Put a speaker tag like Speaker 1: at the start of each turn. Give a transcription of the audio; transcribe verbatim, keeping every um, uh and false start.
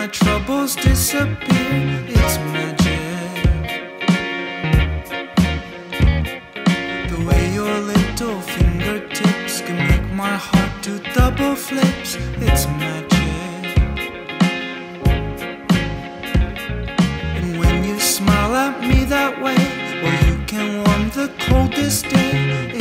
Speaker 1: my troubles disappear. It's magic. The way your little fingertips can make my heart do double flips. It's magic. And when you smile at me that way, well, you can warm the coldest day.